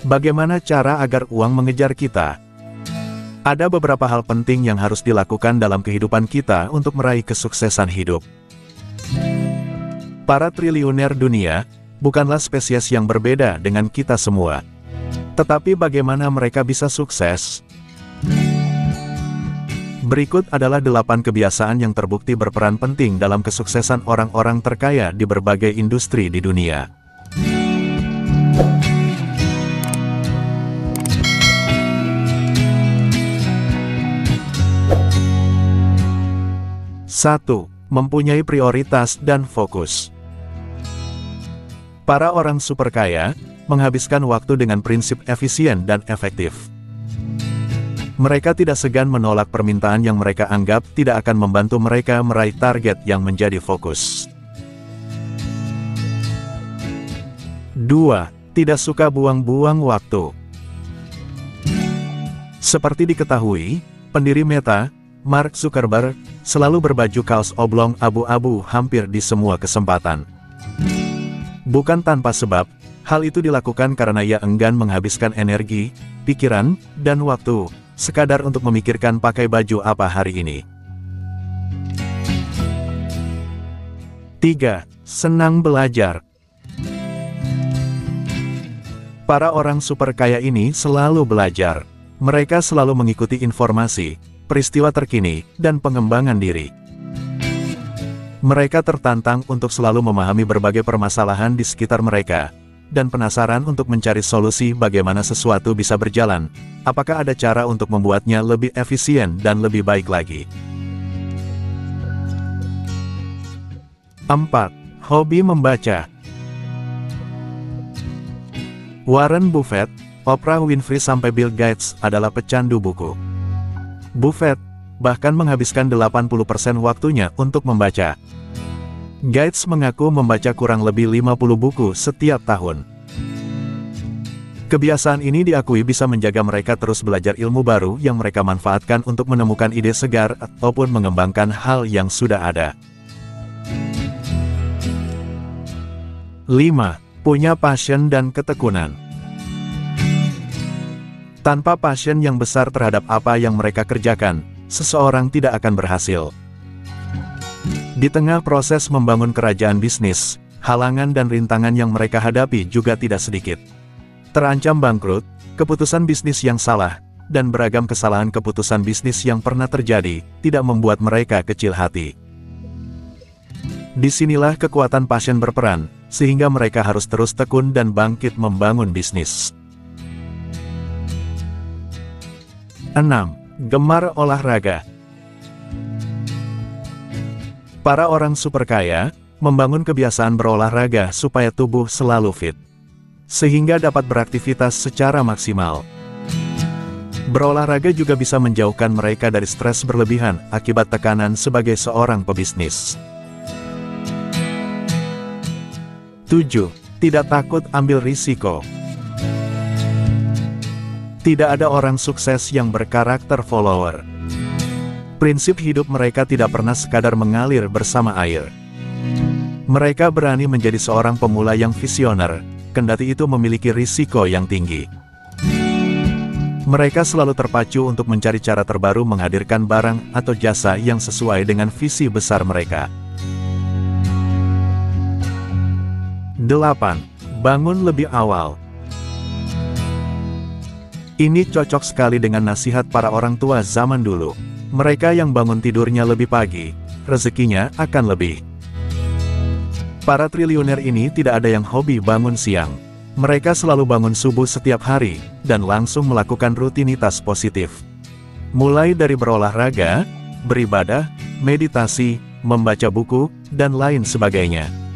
Bagaimana cara agar uang mengejar kita? Ada beberapa hal penting yang harus dilakukan dalam kehidupan kita untuk meraih kesuksesan hidup. Para triliuner dunia bukanlah spesies yang berbeda dengan kita semua. Tetapi bagaimana mereka bisa sukses? Berikut adalah 8 kebiasaan yang terbukti berperan penting dalam kesuksesan orang-orang terkaya di berbagai industri di dunia. 1. Mempunyai prioritas dan fokus. Para orang super kaya menghabiskan waktu dengan prinsip efisien dan efektif. Mereka tidak segan menolak permintaan yang mereka anggap tidak akan membantu mereka meraih target yang menjadi fokus. 2. Tidak suka buang-buang waktu. Seperti diketahui, pendiri Meta, Mark Zuckerberg, selalu berbaju kaos oblong abu-abu hampir di semua kesempatan. Bukan tanpa sebab, hal itu dilakukan karena ia enggan menghabiskan energi, pikiran, dan waktu, sekadar untuk memikirkan pakai baju apa hari ini. 3. Senang belajar. Para orang super kaya ini selalu belajar. Mereka selalu mengikuti informasi, peristiwa terkini, dan pengembangan diri. Mereka tertantang untuk selalu memahami berbagai permasalahan di sekitar mereka, dan penasaran untuk mencari solusi bagaimana sesuatu bisa berjalan, apakah ada cara untuk membuatnya lebih efisien dan lebih baik lagi. 4. Hobi membaca. Warren Buffett, Oprah Winfrey sampai Bill Gates adalah pecandu buku. Buffett bahkan menghabiskan 80% waktunya untuk membaca. Gates mengaku membaca kurang lebih 50 buku setiap tahun. Kebiasaan ini diakui bisa menjaga mereka terus belajar ilmu baru yang mereka manfaatkan untuk menemukan ide segar ataupun mengembangkan hal yang sudah ada. 5. Punya passion dan ketekunan. Tanpa passion yang besar terhadap apa yang mereka kerjakan, seseorang tidak akan berhasil. Di tengah proses membangun kerajaan bisnis, halangan dan rintangan yang mereka hadapi juga tidak sedikit. Terancam bangkrut, keputusan bisnis yang salah, dan beragam kesalahan keputusan bisnis yang pernah terjadi, tidak membuat mereka kecil hati. Disinilah kekuatan passion berperan, sehingga mereka harus terus tekun dan bangkit membangun bisnis. 6. Gemar olahraga. Para orang super kaya membangun kebiasaan berolahraga supaya tubuh selalu fit, sehingga dapat beraktivitas secara maksimal. Berolahraga juga bisa menjauhkan mereka dari stres berlebihan akibat tekanan sebagai seorang pebisnis. 7. Tidak takut ambil risiko. Tidak ada orang sukses yang berkarakter follower. Prinsip hidup mereka tidak pernah sekadar mengalir bersama air. Mereka berani menjadi seorang pemula yang visioner, kendati itu memiliki risiko yang tinggi. Mereka selalu terpacu untuk mencari cara terbaru menghadirkan barang atau jasa yang sesuai dengan visi besar mereka. 8. Bangun lebih awal. Ini cocok sekali dengan nasihat para orang tua zaman dulu. Mereka yang bangun tidurnya lebih pagi, rezekinya akan lebih. Para triliuner ini tidak ada yang hobi bangun siang. Mereka selalu bangun subuh setiap hari, dan langsung melakukan rutinitas positif. Mulai dari berolahraga, beribadah, meditasi, membaca buku, dan lain sebagainya.